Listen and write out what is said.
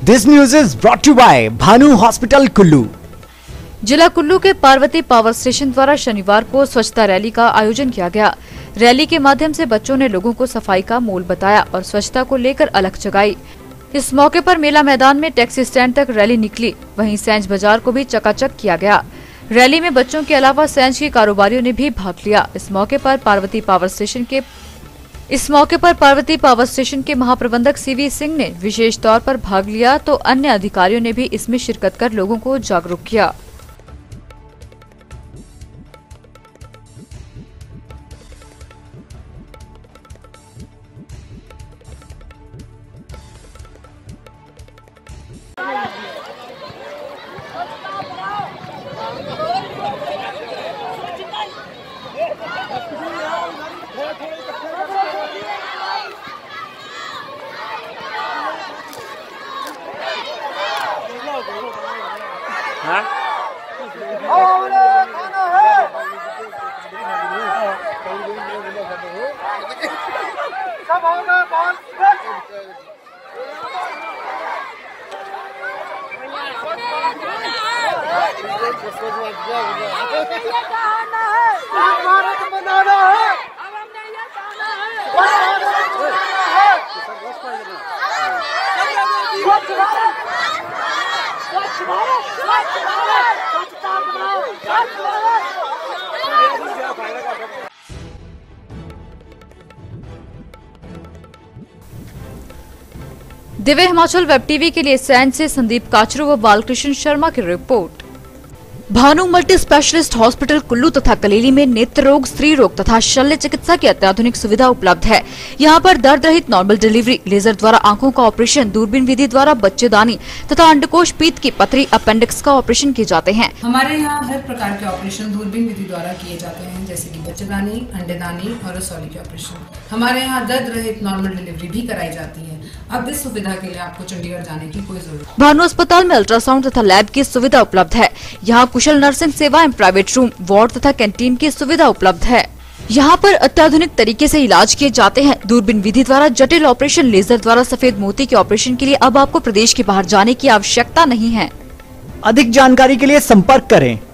This news is brought to you by Bhanu hospital Kullu. जिला कुल्लू के Parvati power station द्वारा शनिवार को स्वच्छता रैली का आयोजन किया गया। रैली के माध्यम से बच्चों ने लोगों को सफाई का मोल बताया और स्वच्छता को लेकर अलख जगाई। इस मौके पर मेला मैदान में टैक्सी स्टैंड तक रैली निकली, वहीं सैंज बाजार को भी चकाचक किया गया। रैली में बच्चों के अलावा सैंज के कारोबारियों ने भी भाग लिया। इस मौके पर पार्वती पावर स्टेशन के महाप्रबंधक सीवी सिंह ने विशेष तौर पर भाग लिया, तो अन्य अधिकारियों ने भी इसमें शिरकत कर लोगों को जागरूक किया। दिव्य हिमाचल वेब टीवी के लिए सैंज से संदीप काचरू व बालकृष्ण शर्मा की रिपोर्ट। Bhanu multi specialist hospital Kullu तथा कलेली में नेत्र रोग, स्त्री रोग तथा शल्य चिकित्सा की अत्याधुनिक सुविधा उपलब्ध है। यहां पर दर्द रहित नॉर्मल डिलीवरी, लेजर द्वारा आंखों का ऑपरेशन, दूरबीन विधि द्वारा बच्चेदानी तथा अंडकोश, पीत की पथरी, अपेंडिक्स का ऑपरेशन किए जाते हैं। हमारे यहाँ हर प्रकार के ऑपरेशन दूरबीन विधि द्वारा किए जाते हैं, जैसे कि बच्चेदानी, अंडेदानी और रसौली के ऑपरेशन। हमारे यहाँ दर्द रहित नॉर्मल डिलीवरी भी कराई जाती है। अब इस सुविधा के लिए आपको चंडीगढ़ जाने की कोई जरूरत नहीं। भानु अस्पताल में अल्ट्रासाउंड तथा लैब की सुविधा उपलब्ध है। यहाँ कुशल नर्सिंग सेवाएं, प्राइवेट रूम, वार्ड तथा कैंटीन की सुविधा उपलब्ध है। यहाँ पर अत्याधुनिक तरीके से इलाज किए जाते हैं। दूरबीन विधि द्वारा जटिल ऑपरेशन, लेजर द्वारा सफेद मोती के ऑपरेशन के लिए अब आपको प्रदेश के बाहर जाने की आवश्यकता नहीं है। अधिक जानकारी के लिए संपर्क करें